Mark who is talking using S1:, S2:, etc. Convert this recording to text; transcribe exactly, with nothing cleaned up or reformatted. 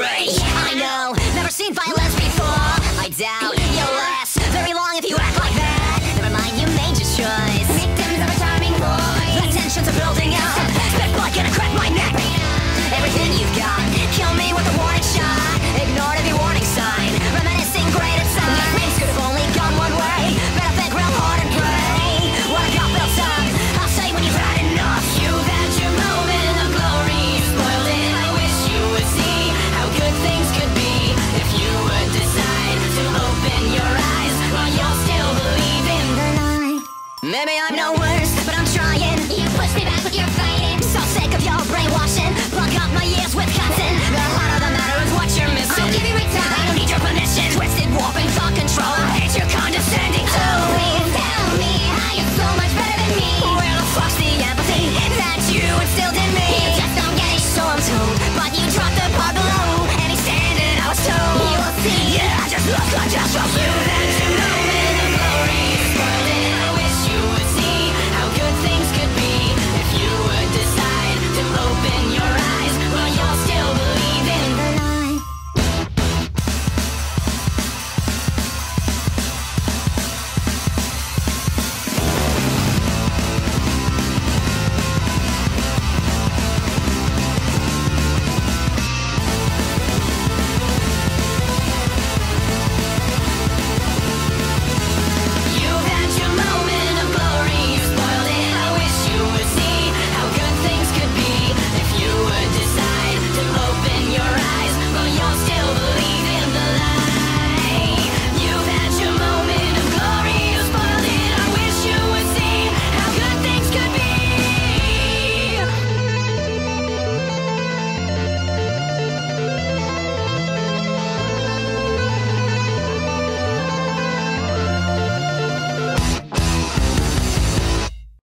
S1: rage. I know, never seen violence before. I doubt you'll last very long if you act like that. Never mind, you made your choice. Victims of a charming voice. The tensions are building up. Spit blood gonna crack my neck. Everything you've got, kill me with a warning shot. Ignored every warning sign, reminiscing greater times. Things could have only gone one way. Better think real hard and pray. What I got built up, I'll say when you've had enough. You've had your moment of glory, you spoiled it. I wish you would see how good things could be if you would decide to open your eyes while you'll still believe in the lie. Maybe I'm no worse, but I'm trying. You push me back with your fighting. So sick of your brainwashing. Plug up my ears with content.